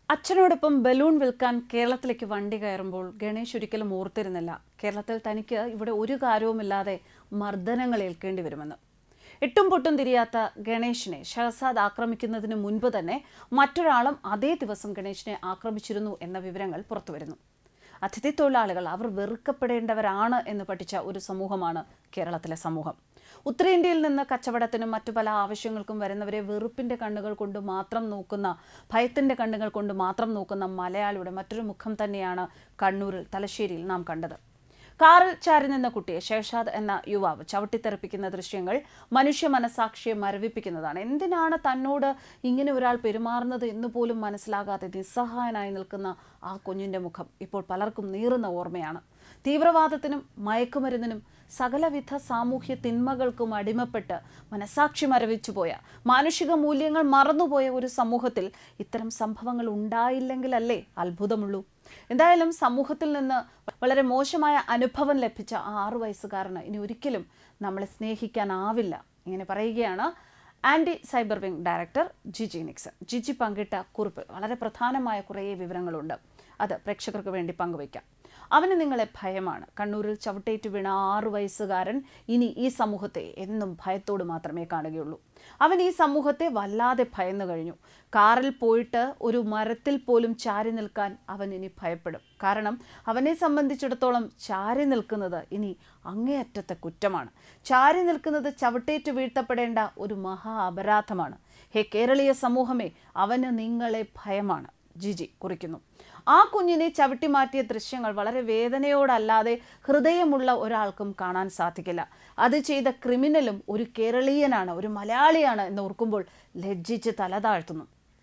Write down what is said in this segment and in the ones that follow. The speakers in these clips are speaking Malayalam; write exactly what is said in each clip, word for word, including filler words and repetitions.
അച്ഛനോടൊപ്പം ബലൂൺ വിൽക്കാൻ കേരളത്തിലേക്ക് വണ്ടി കയറുമ്പോൾ ഗണേഷ് ഒരിക്കലും ഓർത്തിരുന്നില്ല കേരളത്തിൽ തനിക്ക് ഇവിടെ ഒരു കാര്യവുമില്ലാതെ മർദ്ദനങ്ങൾ ഏൽക്കേണ്ടി വരുമെന്ന്. എട്ടും പൊട്ടും തിരിയാത്ത ഗണേഷിനെ ഷഹസാദ് ആക്രമിക്കുന്നതിന് മുൻപ് തന്നെ മറ്റൊരാളും അതേ ദിവസം ഗണേഷിനെ ആക്രമിച്ചിരുന്നു എന്ന വിവരങ്ങൾ പുറത്തുവരുന്നു. അതിഥി തൊഴിലാളികൾ അവർ വെറുക്കപ്പെടേണ്ടവരാണ് എന്ന് പഠിച്ച ഒരു സമൂഹമാണ് കേരളത്തിലെ സമൂഹം. ഉത്തരേന്ത്യയിൽ നിന്ന് കച്ചവടത്തിനും മറ്റു പല ആവശ്യങ്ങൾക്കും വരുന്നവരെ വെറുപ്പിന്റെ കണ്ണുകൾ കൊണ്ട് മാത്രം നോക്കുന്ന, ഭയത്തിന്റെ കണ്ണുകൾ കൊണ്ട് മാത്രം നോക്കുന്ന മലയാളിയുടെ മറ്റൊരു മുഖം തന്നെയാണ് കണ്ണൂരിൽ തലശ്ശേരിയിൽ നാം കണ്ടത്. കാറിൽ ചാരി നിന്ന കുട്ടിയെ ഷഹസാദ് എന്ന യുവാവ് ചവിട്ടിത്തെറിപ്പിക്കുന്ന ദൃശ്യങ്ങൾ മനുഷ്യ മനസാക്ഷിയെ മരവിപ്പിക്കുന്നതാണ്. എന്തിനാണ് തന്നോട് ഇങ്ങനെ ഒരാൾ പെരുമാറുന്നത് എന്ന് പോലും മനസ്സിലാകാതെ നിസ്സഹായനായി നിൽക്കുന്ന ആ കുഞ്ഞിന്റെ മുഖം ഇപ്പോൾ പലർക്കും നീറുന്ന ഓർമ്മയാണ്. തീവ്രവാദത്തിനും മയക്കുമരുന്നിനും സകലവിധ സാമൂഹ്യ തിന്മകൾക്കും അടിമപ്പെട്ട് മനസാക്ഷി മരവിച്ചുപോയ, മാനുഷിക മൂല്യങ്ങൾ മറന്നുപോയ ഒരു സമൂഹത്തിൽ ഇത്തരം സംഭവങ്ങൾ ഉണ്ടായില്ലെങ്കിലല്ലേ അത്ഭുതമുള്ളൂ. എന്തായാലും സമൂഹത്തിൽ നിന്ന് വളരെ മോശമായ അനുഭവം ലഭിച്ച ആ ആറു വയസ്സുകാരന് ഇനി ഒരിക്കലും നമ്മളെ സ്നേഹിക്കാനാവില്ല. ഇങ്ങനെ പറയുകയാണ് anti cyber wing director Jiji Nixon. Jiji പങ്കിട്ട കുറിപ്പ് വളരെ പ്രധാനമായ കുറേ വിവരങ്ങളുണ്ട്. അത് പ്രേക്ഷകർക്ക് വേണ്ടി പങ്കുവയ്ക്കാം. അവന് നിങ്ങളെ ഭയമാണ്. കണ്ണൂരിൽ ചവിട്ടേറ്റ് വീണ ആറു വയസ്സുകാരൻ ഇനി ഈ സമൂഹത്തെ എന്നും ഭയത്തോട് മാത്രമേ കാണുകയുള്ളൂ. അവൻ ഈ സമൂഹത്തെ വല്ലാതെ ഭയന്നു കഴിഞ്ഞു. കാറിൽ പോയിട്ട് ഒരു മരത്തിൽ പോലും ചാരി നിൽക്കാൻ അവൻ ഇനി ഭയപ്പെടും. കാരണം അവനെ സംബന്ധിച്ചിടത്തോളം ചാരി നിൽക്കുന്നത് ഇനി അങ്ങേയറ്റത്തെ കുറ്റമാണ്. ചാരി നിൽക്കുന്നത് ചവിട്ടേറ്റ് വീഴ്ത്തപ്പെടേണ്ട ഒരു മഹാ അപരാധമാണ്. ഹേ കേരളീയ സമൂഹമേ, അവന് നിങ്ങളെ ഭയമാണ്, ജിജി കുറിക്കുന്നു. ആ കുഞ്ഞിനെ ചവിട്ടി മാറ്റിയ ദൃശ്യങ്ങൾ വളരെ വേദനയോടല്ലാതെ ഹൃദയമുള്ള ഒരാൾക്കും കാണാൻ സാധിക്കില്ല. അത് ചെയ്ത ക്രിമിനലും ഒരു കേരളീയനാണ്, ഒരു മലയാളിയാണ് എന്ന് ഓർക്കുമ്പോൾ ലജ്ജിച്ച് തലതാഴ്ത്തുന്നു.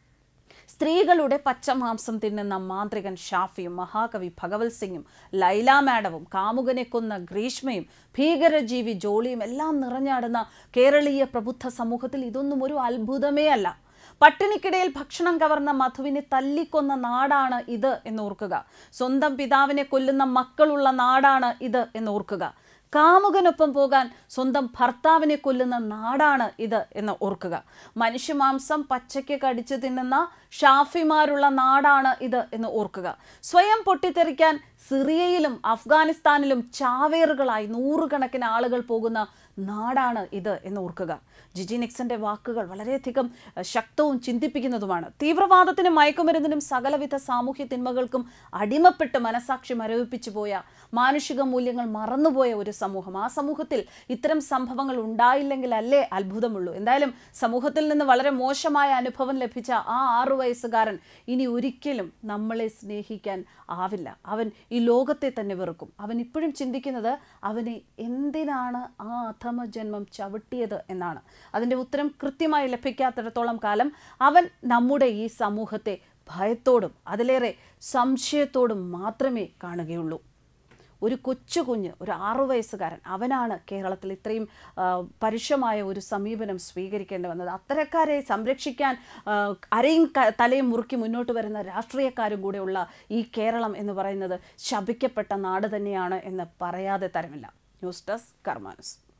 സ്ത്രീകളുടെ പച്ചമാംസം തിന്നുന്ന മാന്ത്രികൻ ഷാഫിയും മഹാകവി ഭഗവത് സിംഗും ലൈല മാഡവും കാമുകനെ കൊന്ന ഗ്രീഷ്മയും ഭീകരജീവി ജോളിയും എല്ലാം നിറഞ്ഞാടുന്ന കേരളീയ പ്രബുദ്ധ സമൂഹത്തിൽ ഇതൊന്നും ഒരു അത്ഭുതമേ അല്ല. പട്ടിണിക്കിടയിൽ ഭക്ഷണം കവർന്ന മധുവിനെ തല്ലിക്കൊന്ന നാടാണ് ഇത് എന്നോർക്കുക. സ്വന്തം പിതാവിനെ കൊല്ലുന്ന മക്കളുള്ള നാടാണ് ഇത് എന്നോർക്കുക. കാമുകനൊപ്പം പോകാൻ സ്വന്തം ഭർത്താവിനെ കൊല്ലുന്ന നാടാണ് ഇത് എന്ന് ഓർക്കുക. മനുഷ്യമാംസം പച്ചയ്ക്ക് കടിച്ചു തിന്നുന്ന ഷാഫിമാരുള്ള നാടാണ് ഇത് എന്ന് ഓർക്കുക. സ്വയം പൊട്ടിത്തെറിക്കാൻ സിറിയയിലും അഫ്ഗാനിസ്ഥാനിലും ചാവേറുകളായി നൂറുകണക്കിന് ആളുകൾ പോകുന്ന നാടാണ് ഇത് എന്ന് ഓർക്കുക. ജിജി നിക്സന്റെ വാക്കുകൾ വളരെയധികം ശക്തവും ചിന്തിപ്പിക്കുന്നതുമാണ്. തീവ്രവാദത്തിനും മയക്കുമരുന്നിനും സകലവിധ സാമൂഹ്യ തിന്മകൾക്കും അടിമപ്പെട്ട് മനസാക്ഷി മരവിപ്പിച്ചു പോയ, മാനുഷിക മൂല്യങ്ങൾ മറന്നുപോയ ഒരു സമൂഹം. ആ സമൂഹത്തിൽ ഇത്തരം സംഭവങ്ങൾ ഉണ്ടായില്ലെങ്കിൽ അല്ലേ അത്ഭുതമുള്ളൂ. എന്തായാലും സമൂഹത്തിൽ നിന്ന് വളരെ മോശമായ അനുഭവം ലഭിച്ച ആ ആറു വയസ്സുകാരൻ ഇനി ഒരിക്കലും നമ്മളെ സ്നേഹിക്കാൻ ആവില്ല. അവൻ ഈ ലോകത്തെ തന്നെ വെറുക്കും. അവൻ ഇപ്പോഴും ചിന്തിക്കുന്നത് അവനെ എന്തിനാണ് ആ അധമ ജന്മം ചവിട്ടിയത് എന്നാണ്. അതിൻ്റെ ഉത്തരം കൃത്യമായി ലഭിക്കാത്തിടത്തോളം കാലം അവൻ നമ്മുടെ ഈ സമൂഹത്തെ ഭയത്തോടും അതിലേറെ സംശയത്തോടും മാത്രമേ കാണുകയുള്ളൂ. ഒരു കൊച്ചു കുഞ്ഞ്, ഒരു ആറു വയസ്സുകാരൻ, അവനാണ് കേരളത്തിൽ ഇത്രയും പരുഷമായ ഒരു സമീപനം സ്വീകരിക്കേണ്ടി വന്നത്. അത്തരക്കാരെ സംരക്ഷിക്കാൻ അരയും തലയും മുറുക്കി മുന്നോട്ട് വരുന്ന രാഷ്ട്രീയക്കാരും കൂടെയുള്ള ഈ കേരളം എന്ന് പറയുന്നത് ശപിക്കപ്പെട്ട നാട് തന്നെയാണ് എന്ന് പറയാതെ തരമില്ല. News desk കർമാനസ്.